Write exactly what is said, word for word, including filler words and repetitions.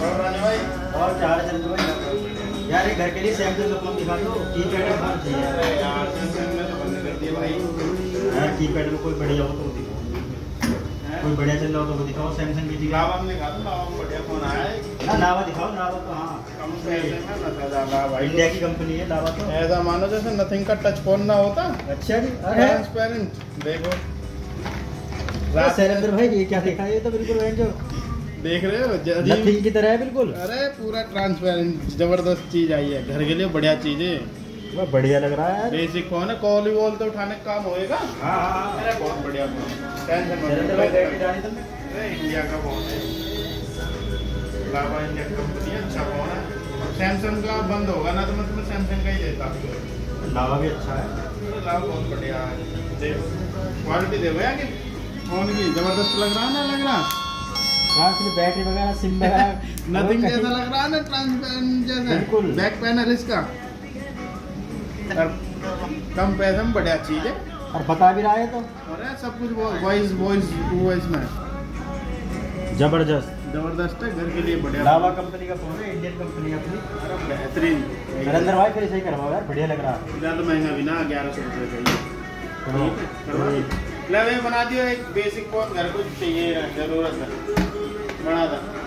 और रानी भाई और क्या हाल चल रहा है यार? ये घर के लिए सैमसंग का फोन दिखा दो, कीपैड का फोन चाहिए। अरे यार सैमसंग में तो बंद कर दिए भाई यार कीपैड में कोई बढ़िया हो तो वो दिखाओ, कोई बढ़िया चल रहा हो तो वो दिखाओ। सैमसंग की दिखा लावा में दिखा दो, लावा में बढ़िया फोन आया है ना। लावा दिखाओ, लावा तो हाँ कम पैसे में ना ज़्यादा भाई। इंडिया की कंपनी है लावा तो। ऐसा मानो जैसे नथिंग का टच फोन ना होता, अच्छा जी, अरे ट्रांसपेरेंट। देखो शैलेंद्र भाई ये क्या देखा? ये तो बिल्कुल वही जो देख रहे हो अजीब नथिंग की तरह है बिल्कुल। अरे पूरा ट्रांसपेरेंट जबरदस्त चीज आई है, घर के लिए बढ़िया चीज है। वह बढ़िया लग रहा है यार। बेसिक फोन है, कॉल ही वॉल तो उठाने का काम होएगा। हाँ हाँ अरे बहुत बढ़िया फोन, टेंशन मत शैलेंद्र लो। भाई बैटरी डाली तुमने? अरे इंडिया का फोन है, लावा इंडिया की कंपनी है, अच्छा फोन है। सैमसंग का बंद होगा ना तो मैं तुम्हें सैमसंग का ही देता। लावा भी अच्छा है। अरे लावा बहुत बढ़िया है, देखो क्वालिटी देखो यार कि फोन की जबरदस्त लग रहा है ना, लग रहा हाँ इसमें बैटरी वगैरह सिम वगैरह नथिंग जैसा लग रहा है ना, ट्रांसपेरेंट जैसा। बिल्कुल। बैक पैनल इसका और कम पैसे में बढ़िया चीज है। और बता भी रहा है तो अरे सब कुछ वॉइस वॉइस वॉइस में जबरदस्त जबरदस्त है, घर के लिए बढ़िया। लावा कंपनी का फोन है, इंडियन कंपनी अपनी। अरे बेहतरीन। शैलेंद्र भाई फिर सही करवाओ यार, बढ़िया लग रहा है। ज़्यादा महंगा भी ना, ग्यारह सौ रुपये चाहिए। करो, करो। ले भाई बना दियो एक बेसिक फोन, घर को चाहिए, जरूरत है, बना दो।